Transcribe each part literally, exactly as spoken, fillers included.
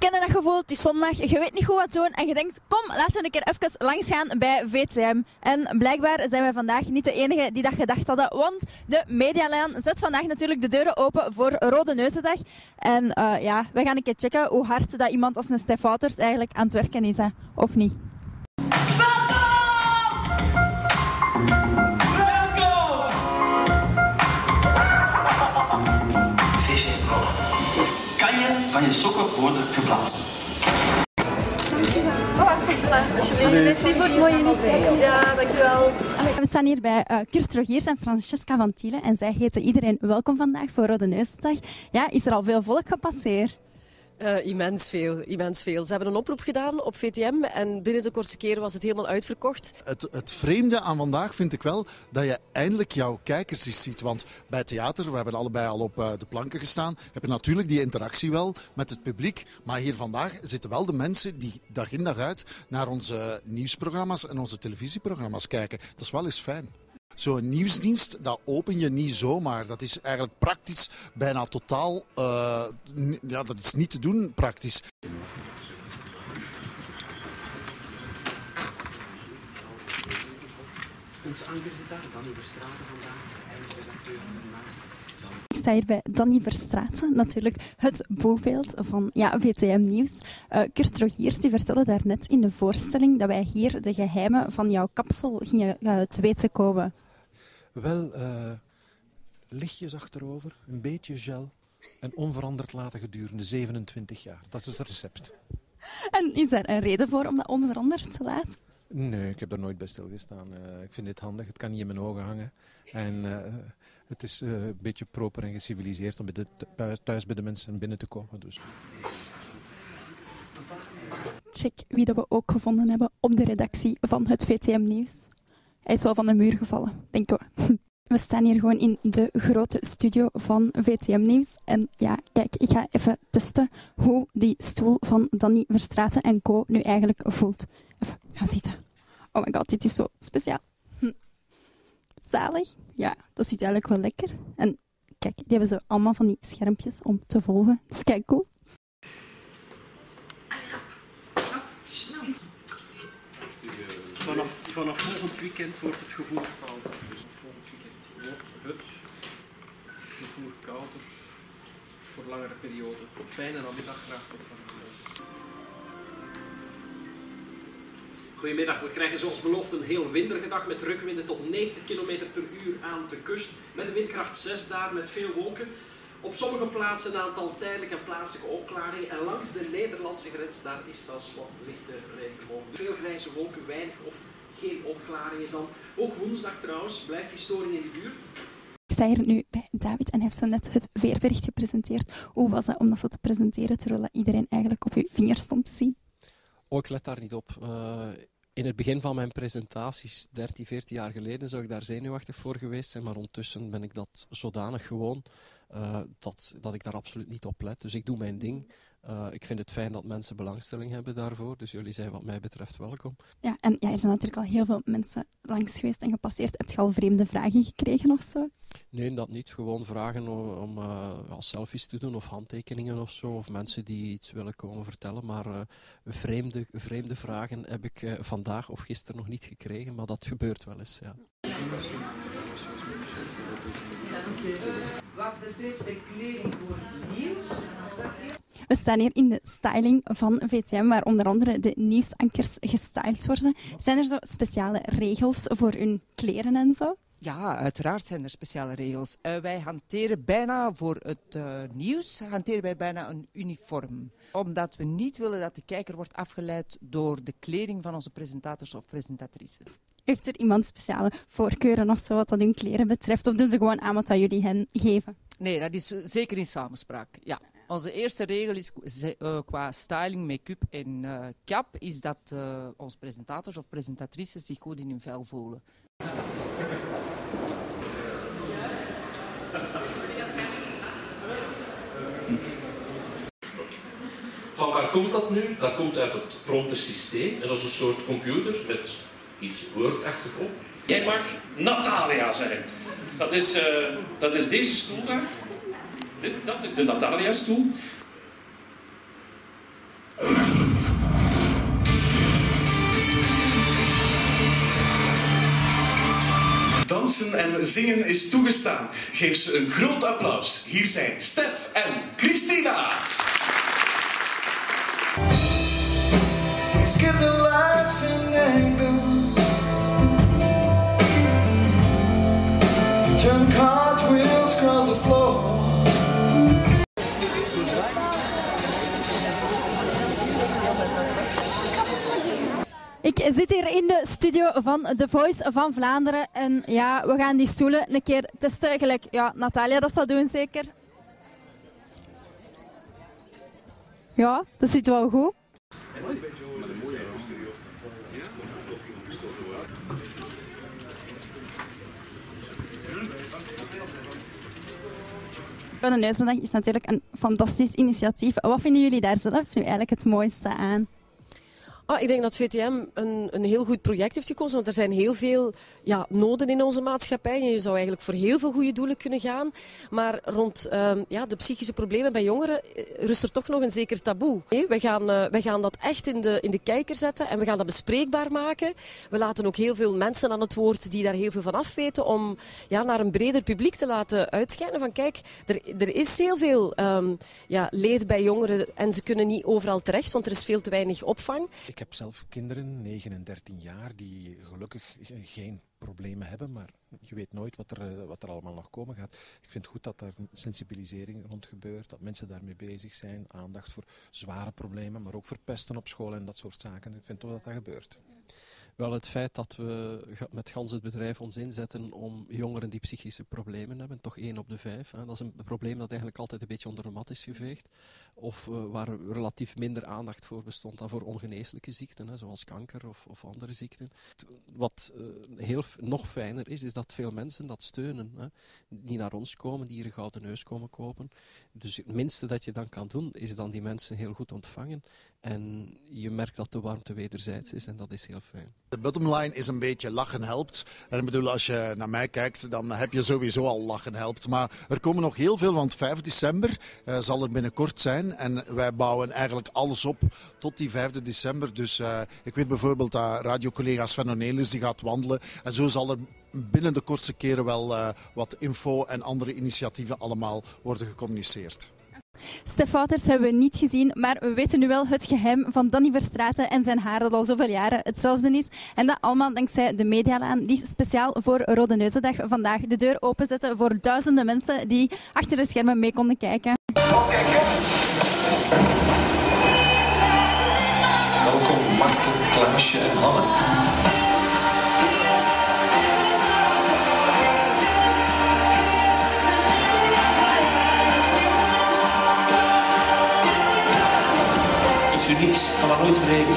Ken je dat gevoel? Het is zondag, je weet niet goed wat doen en je denkt, kom, laten we een keer even langs gaan bij V T M. En blijkbaar zijn wij vandaag niet de enige die dat gedacht hadden, want de Medialaan zet vandaag natuurlijk de deuren open voor Rode Neuzendag. En uh, ja, we gaan een keer checken hoe hard dat iemand als een Stef Wouters eigenlijk aan het werken is, hè, of niet. Van je sokken worden geblazen. Alsjeblieft, merci voor het mooie uniform. Ja, dankjewel. We staan hier bij uh, Kirst Rogiers en Francesca van Thiele en zij heten iedereen welkom vandaag voor Rode Neuzendag. Ja, is er al veel volk gepasseerd? Uh, immens veel, immens veel. Ze hebben een oproep gedaan op V T M en binnen de kortste keren was het helemaal uitverkocht. Het, het vreemde aan vandaag vind ik wel dat je eindelijk jouw kijkers eens ziet. Want bij theater, we hebben allebei al op uh, de planken gestaan, heb je natuurlijk die interactie wel met het publiek. Maar hier vandaag zitten wel de mensen die dag in dag uit naar onze nieuwsprogramma's en onze televisieprogramma's kijken. Dat is wel eens fijn. Zo'n nieuwsdienst, dat open je niet zomaar. Dat is eigenlijk praktisch bijna totaal... Uh, ja, dat is niet te doen praktisch. Onze anker zit daar, Danny Verstraeten vandaag, eindredacteur naast. Ik sta hier bij Danny Verstraeten, natuurlijk het boegbeeld van ja, V T M Nieuws. Uh, Kirst Rogiers die vertelde daarnet in de voorstelling dat wij hier de geheimen van jouw kapsel gingen uh, te weten komen. Wel, uh, lichtjes achterover, een beetje gel en onveranderd laten gedurende zevenentwintig jaar. Dat is het recept. En is daar een reden voor om dat onveranderd te laten? Nee, ik heb er nooit bij stilgestaan. Uh, ik vind dit handig, het kan niet in mijn ogen hangen. En uh, het is uh, een beetje proper en geciviliseerd om bij de, thuis bij de mensen binnen te komen. Dus. Check wie dat we ook gevonden hebben op de redactie van het V T M Nieuws. Hij is wel van de muur gevallen, denken we. We staan hier gewoon in de grote studio van V T M Nieuws. En ja, kijk, ik ga even testen hoe die stoel van Danny Verstraeten en co nu eigenlijk voelt. Even gaan zitten. Oh my god, dit is zo speciaal. Hm. Zalig. Ja, dat ziet eigenlijk wel lekker. En kijk, die hebben ze allemaal van die schermpjes om te volgen. Dat is kijk cool. Vanaf, vanaf volgend weekend wordt het gevoel kouder. Dus volgend weekend wordt het gevoel kouder voor langere perioden. Fijne namiddag graag tot vanavond. Goedemiddag, we krijgen zoals beloofd een heel winderige dag met rukwinden tot negentig kilometer per uur aan de kust. Met een windkracht zes daar, met veel wolken. Op sommige plaatsen een aantal tijdelijke en plaatselijke opklaringen. En langs de Nederlandse grens, daar is zelfs wat lichte regen mogelijk. Veel grijze wolken, weinig of geen opklaringen dan. Ook woensdag trouwens, blijft die storing in de buurt. Ik sta hier nu bij David en hij heeft zo net het weerbericht gepresenteerd. Hoe was dat om dat zo te presenteren, terwijl iedereen eigenlijk op uw vinger stond te zien? Oh, ik let daar niet op. Uh, in het begin van mijn presentaties, dertien, veertien jaar geleden, zou ik daar zenuwachtig voor geweest zijn. Maar ondertussen ben ik dat zodanig gewoon uh, dat, dat ik daar absoluut niet op let. Dus ik doe mijn ding. Uh, ik vind het fijn dat mensen belangstelling hebben daarvoor. Dus jullie zijn wat mij betreft welkom. Ja, en ja, er zijn natuurlijk al heel veel mensen langs geweest en gepasseerd. Heb je al vreemde vragen gekregen of zo? Nee, dat niet. Gewoon vragen om, om uh, ja, selfies te doen of handtekeningen of zo. Of mensen die iets willen komen vertellen. Maar uh, vreemde, vreemde vragen heb ik uh, vandaag of gisteren nog niet gekregen. Maar dat gebeurt wel eens, ja. Wat betreft de kleding voor het nieuws... We staan hier in de styling van V T M, waar onder andere de nieuwsankers gestyled worden. Zijn er zo speciale regels voor hun kleren en zo? Ja, uiteraard zijn er speciale regels. Uh, wij hanteren bijna voor het uh, nieuws hanteren wij bijna een uniform. Omdat we niet willen dat de kijker wordt afgeleid door de kleding van onze presentators of presentatrices. Heeft er iemand speciale voorkeuren of zo wat dat hun kleren betreft? Of doen ze gewoon aan wat jullie hen geven? Nee, dat is zeker in samenspraak, ja. Onze eerste regel is uh, qua styling, make-up en uh, cap is dat uh, onze presentators of presentatrices zich goed in hun vel voelen. Van waar komt dat nu? Dat komt uit het promptersysteem en dat is een soort computer met iets Word-achtig op. Jij mag Natalia zijn. Dat is, uh, dat is deze stoel daar. Dit, dat is de Natalia-stoel. dansen en zingen is toegestaan. Geef ze een groot applaus. Hier zijn Stef en Christina. Skip the laughing anger. Turn cartwheels across the floor. Ik zit hier in de studio van The Voice van Vlaanderen en ja, we gaan die stoelen een keer testen, gelijk ja, Natalia dat zou doen zeker. Ja, dat zit wel goed. De Neuzendag is natuurlijk een fantastisch initiatief. Wat vinden jullie daar zelf nu eigenlijk het mooiste aan? Ah, ik denk dat V T M een, een heel goed project heeft gekozen, want er zijn heel veel ja, noden in onze maatschappij. En je zou eigenlijk voor heel veel goede doelen kunnen gaan. Maar rond uh, ja, de psychische problemen bij jongeren rust er toch nog een zeker taboe. Nee, wij, gaan, uh, wij gaan dat echt in de, in de kijker zetten en we gaan dat bespreekbaar maken. We laten ook heel veel mensen aan het woord die daar heel veel van afweten om ja, naar een breder publiek te laten uitschijnen. Van kijk, er, er is heel veel um, ja, leed bij jongeren en ze kunnen niet overal terecht, want er is veel te weinig opvang. Ik heb zelf kinderen, negen en dertien jaar, die gelukkig geen problemen hebben, maar je weet nooit wat er, wat er allemaal nog komen gaat. Ik vind het goed dat daar sensibilisering rond gebeurt, dat mensen daarmee bezig zijn, aandacht voor zware problemen, maar ook voor pesten op school en dat soort zaken. Ik vind toch dat dat gebeurt. Wel, het feit dat we met gans het bedrijf ons inzetten om jongeren die psychische problemen hebben, toch één op de vijf. Hè. Dat is een probleem dat eigenlijk altijd een beetje onder de mat is geveegd. Of uh, waar relatief minder aandacht voor bestond dan voor ongeneeslijke ziekten, hè, zoals kanker of, of andere ziekten. Wat uh, heel nog fijner is, is dat veel mensen dat steunen. Hè. Die naar ons komen, die hier een gouden neus komen kopen. Dus het minste dat je dan kan doen, is dan die mensen heel goed ontvangen. En je merkt dat de warmte wederzijds is en dat is heel fijn. De bottomline is een beetje lachen helpt. En ik bedoel, als je naar mij kijkt, dan heb je sowieso al lachen helpt. Maar er komen nog heel veel, want vijf december uh, zal er binnenkort zijn. En wij bouwen eigenlijk alles op tot die vijfde december. Dus uh, ik weet bijvoorbeeld dat radiocollega Sven Ornelis die gaat wandelen. En zo zal er binnen de kortste keren wel uh, wat info en andere initiatieven allemaal worden gecommuniceerd. Stef Wouters hebben we niet gezien, maar we weten nu wel het geheim van Danny Verstraeten en zijn haar dat al zoveel jaren hetzelfde is. En dat allemaal dankzij de Medialaan, die speciaal voor Rode Neuzendag vandaag de deur openzetten voor duizenden mensen die achter de schermen mee konden kijken. Oké, goed. Welkom Marten, Klaasje en Hanne. Unieks, van dat nooit vergeten.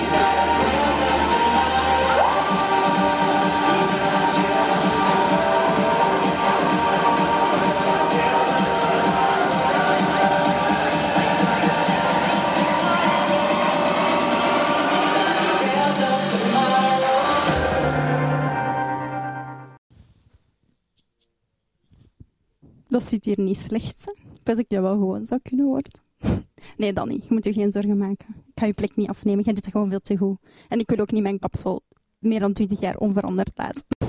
Dat ziet hier niet slecht. Ik wist dat je wel gewoon zou kunnen worden. Nee, Danny, je moet je geen zorgen maken. Ik ga je plek niet afnemen, jij doet het gewoon veel te goed. En ik wil ook niet mijn kapsel meer dan twintig jaar onveranderd laten.